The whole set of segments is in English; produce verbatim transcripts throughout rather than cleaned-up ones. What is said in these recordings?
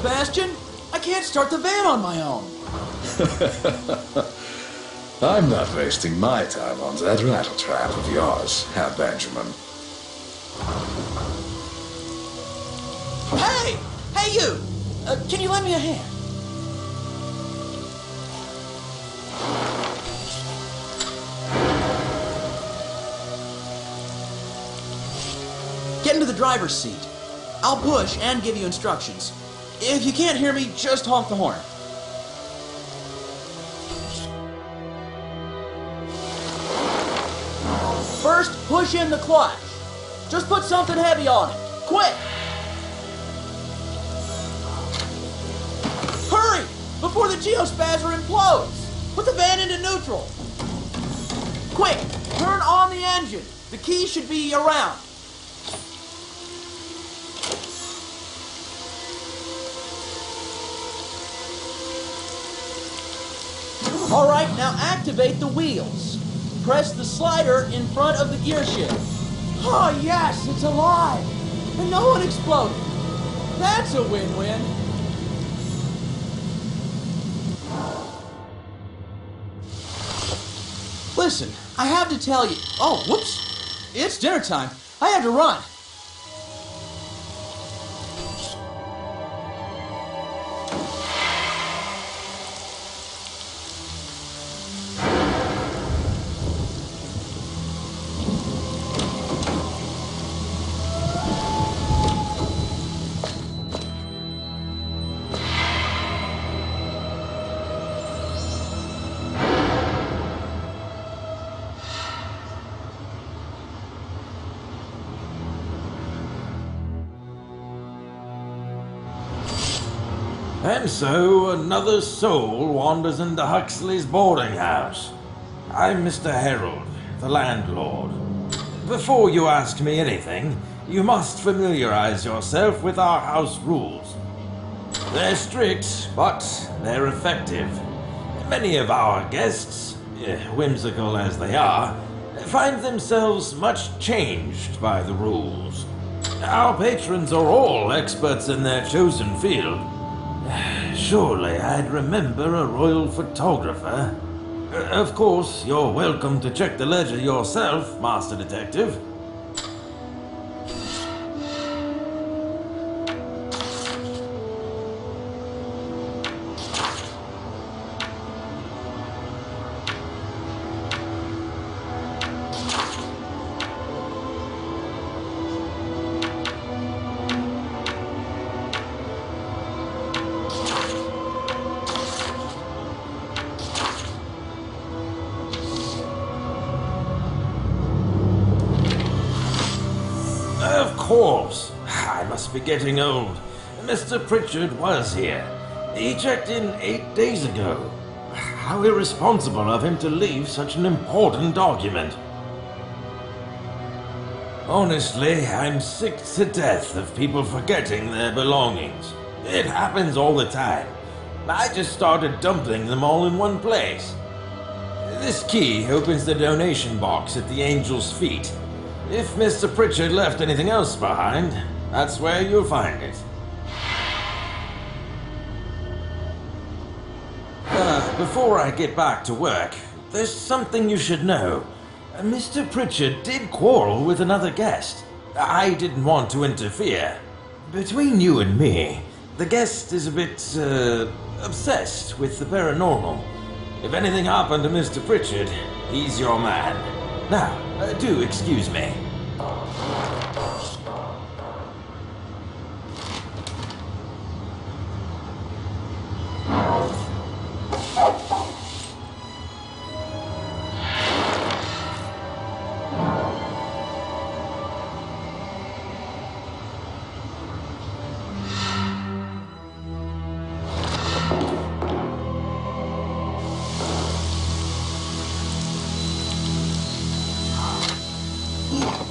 Sebastian! I can't start the van on my own! I'm not wasting my time on that rattletrap of yours, Herr Benjamin. Hey! Hey, you! Uh, can you lend me a hand? Get into the driver's seat. I'll push and give you instructions. If you can't hear me, just honk the horn. First, push in the clutch. Just put something heavy on it. Quick! Hurry! Before the geospazzer implodes! Put the van into neutral. Quick! Turn on the engine. The key should be around. All right, now activate the wheels. Press the slider in front of the gear shift. Oh, yes, it's alive. And no one exploded. That's a win-win. Listen, I have to tell you... Oh, whoops. It's dinner time. I have to run. And so, another soul wanders into Huxley's boarding house. I'm Mister Harold, the landlord. Before you ask me anything, you must familiarize yourself with our house rules. They're strict, but they're effective. Many of our guests, whimsical as they are, find themselves much changed by the rules. Our patrons are all experts in their chosen field. Surely I'd remember a royal photographer. Of course, you're welcome to check the ledger yourself, Master Detective. Of course. I must be getting old. Mister Pritchard was here. He checked in eight days ago. How irresponsible of him to leave such an important document. Honestly, I'm sick to death of people forgetting their belongings. It happens all the time. I just started dumping them all in one place. This key opens the donation box at the Angel's Feet. If Mister Pritchard left anything else behind, that's where you'll find it. Uh, before I get back to work, there's something you should know. Uh, Mister Pritchard did quarrel with another guest. I didn't want to interfere. Between you and me, the guest is a bit, uh, obsessed with the paranormal. If anything happened to Mister Pritchard, he's your man. Now, uh, do excuse me. Yeah.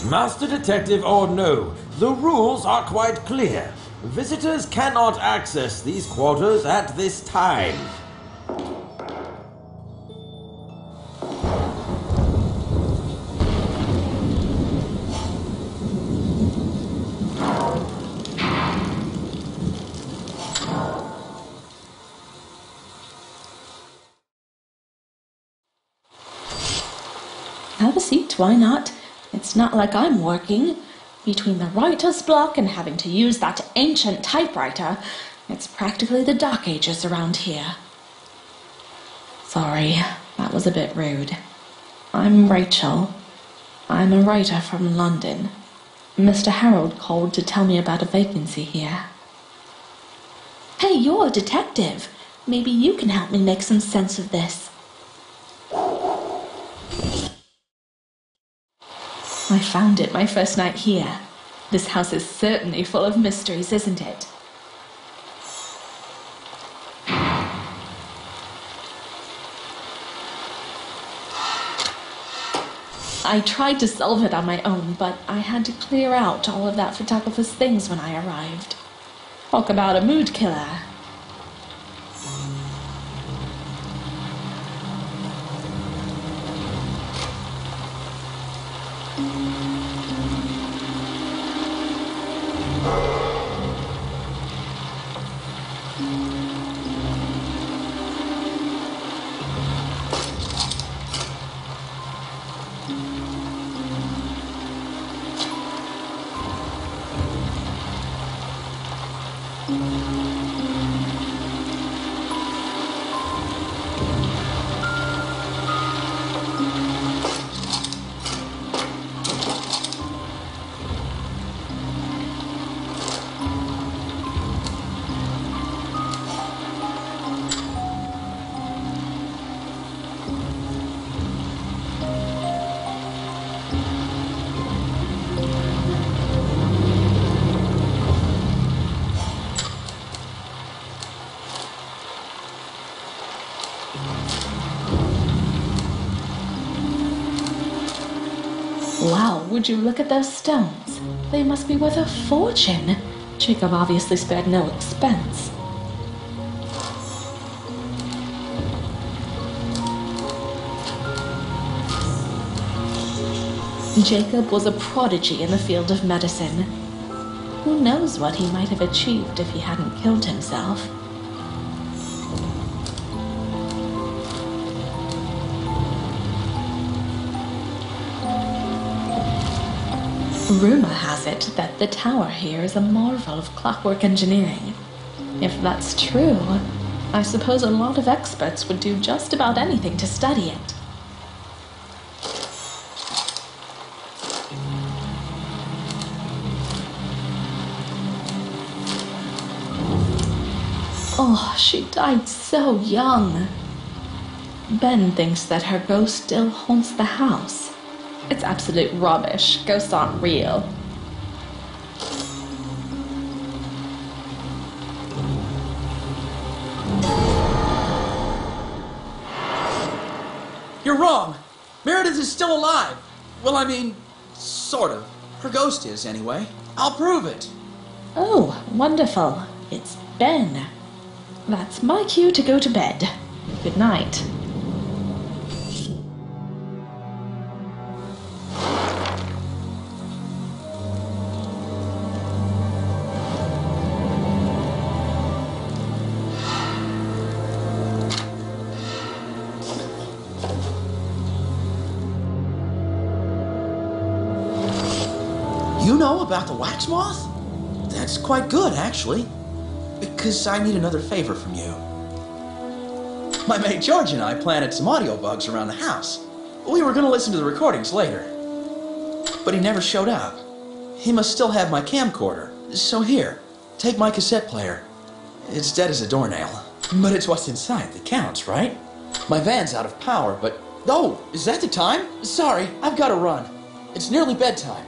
Master Detective or no, the rules are quite clear. Visitors cannot access these quarters at this time. Have a seat, why not? It's not like I'm working. Between the writer's block and having to use that ancient typewriter, it's practically the Dark Ages around here. Sorry, that was a bit rude. I'm Rachel. I'm a writer from London. Mister Harold called to tell me about a vacancy here. Hey, you're a detective. Maybe you can help me make some sense of this. I found it my first night here. This house is certainly full of mysteries, isn't it? I tried to solve it on my own, but I had to clear out all of that photographer's things when I arrived. Talk about a mood killer. Wow, would you look at those stones? They must be worth a fortune. Jacob obviously spared no expense. Jacob was a prodigy in the field of medicine. Who knows what he might have achieved if he hadn't killed himself? Rumor has it that the tower here is a marvel of clockwork engineering. If that's true, I suppose a lot of experts would do just about anything to study it. Oh, she died so young. Ben thinks that her ghost still haunts the house. It's absolute rubbish. Ghosts aren't real. You're wrong. Meredith is still alive. Well, I mean, sort of. Her ghost is, anyway. I'll prove it. Oh, wonderful. It's Ben. That's my cue to go to bed. Good night. You know about the wax moth? That's quite good, actually. Because I need another favor from you. My mate George and I planted some audio bugs around the house. We were going to listen to the recordings later. But he never showed up. He must still have my camcorder. So here, take my cassette player. It's dead as a doornail. But it's what's inside that counts, right? My van's out of power, but... Oh, is that the time? Sorry, I've got to run. It's nearly bedtime.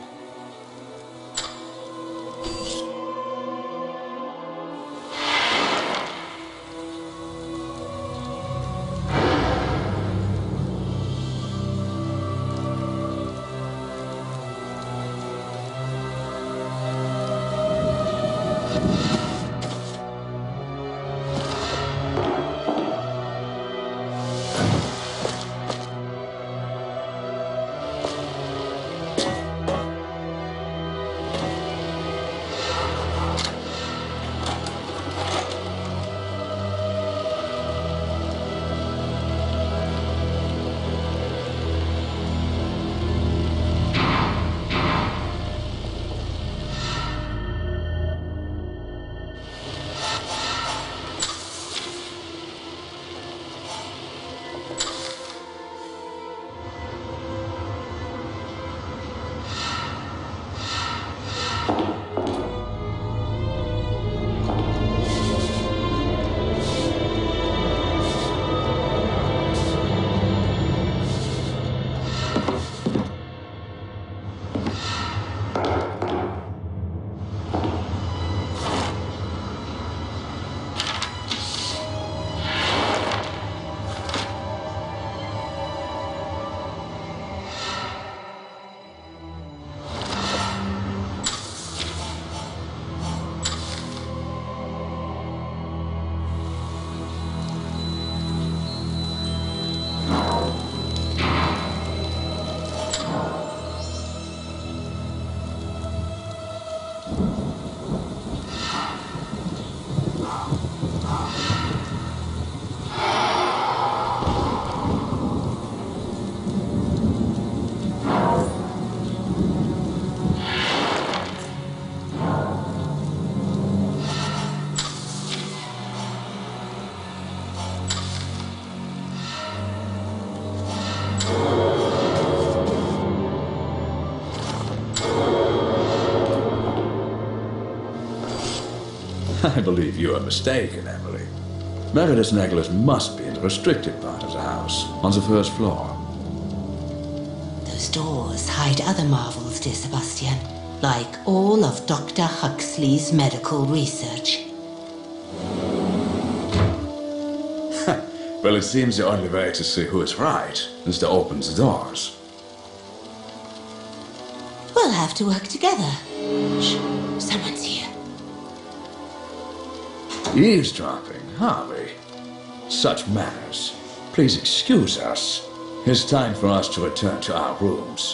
I believe you are mistaken, Emily. Meredith's necklace must be in the restricted part of the house, on the first floor. Those doors hide other marvels, dear Sebastian, like all of Doctor Huxley's medical research. Well, it seems the only way to see who is right is to open the doors. We'll have to work together. Shh, someone's here. Eavesdropping, are we? Such manners. Please excuse us. It's time for us to return to our rooms.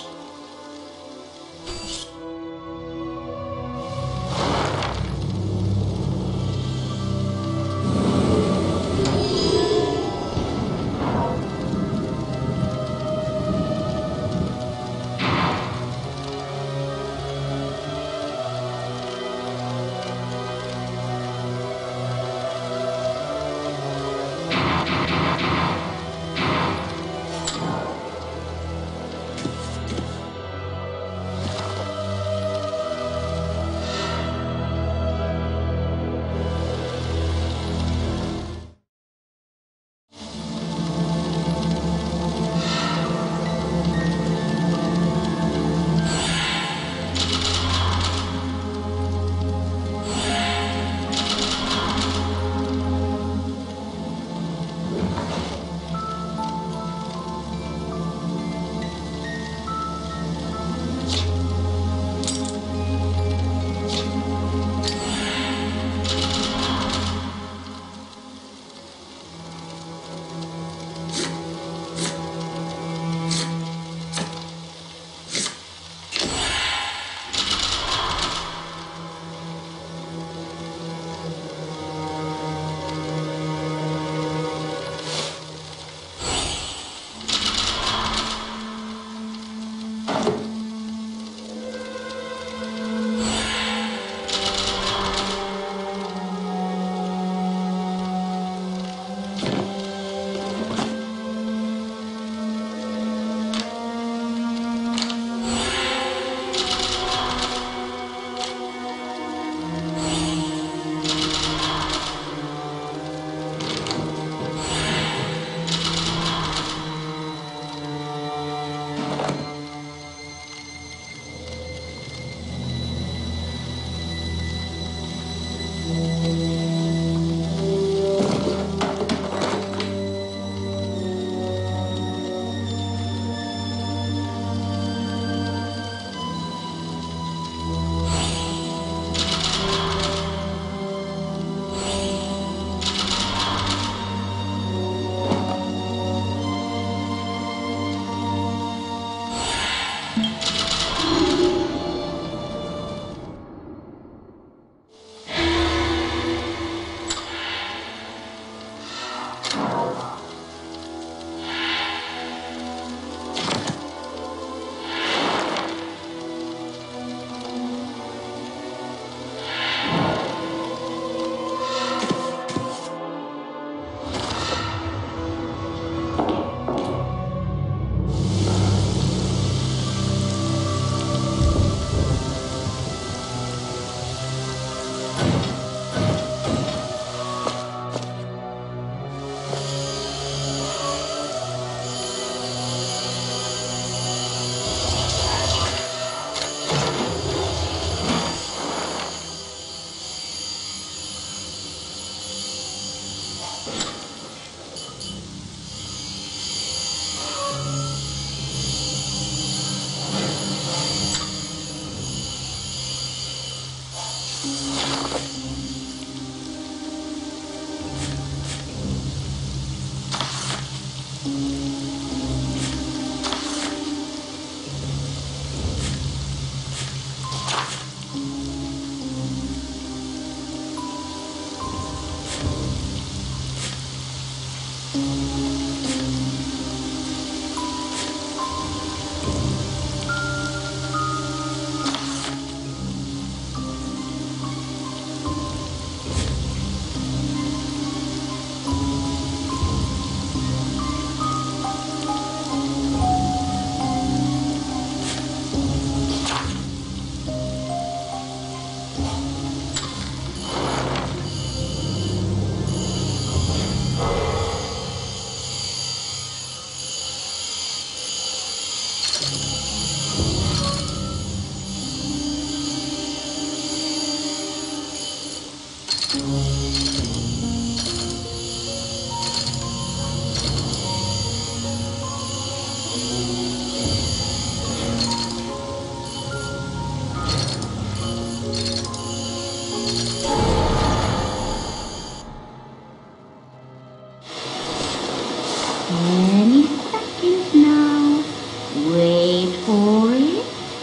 Any second now. Wait for it.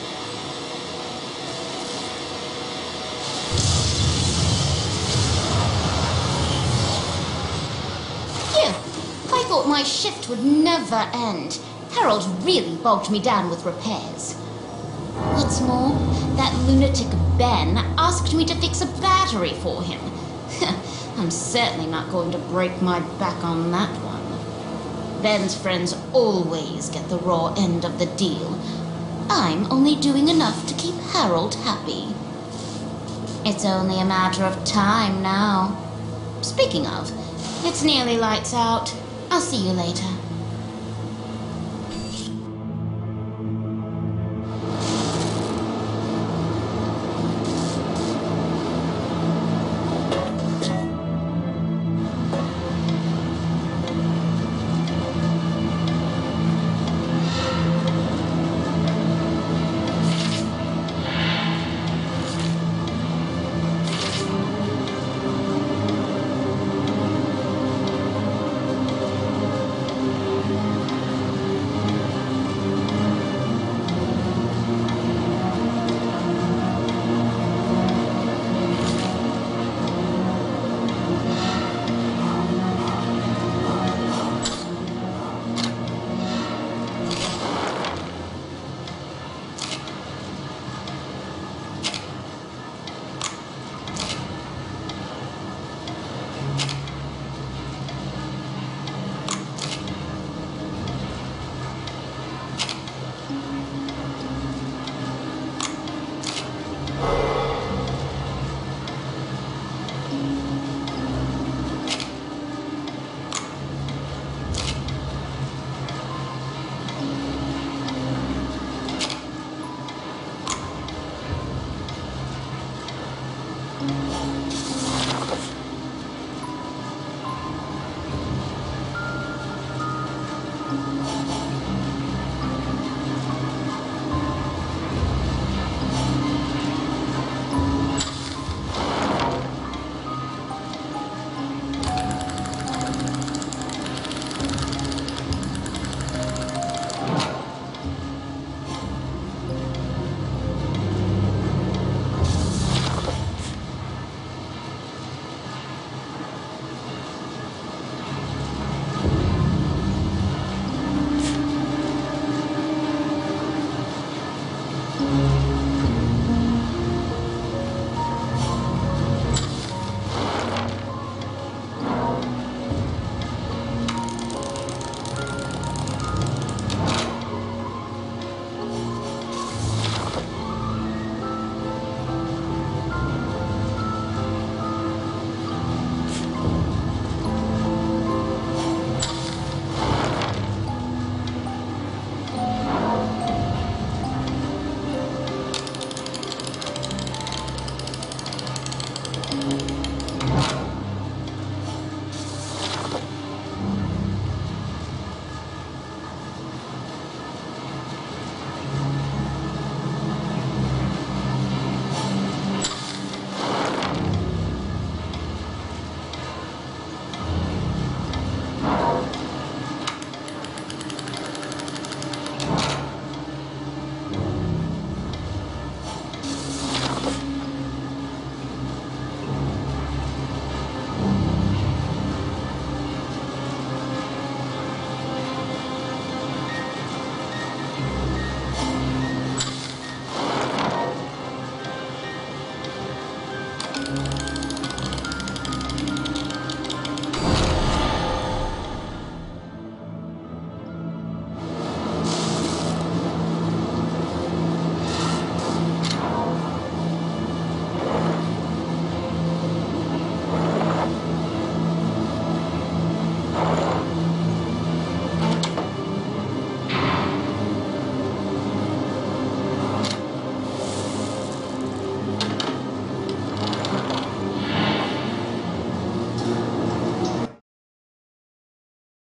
Phew! I thought my shift would never end. Harold really bogged me down with repairs. What's more, that lunatic Ben asked me to fix a battery for him. I'm certainly not going to break my back on that one. Ben's friends always get the raw end of the deal. I'm only doing enough to keep Harold happy. It's only a matter of time now. Speaking of, it's nearly lights out. I'll see you later.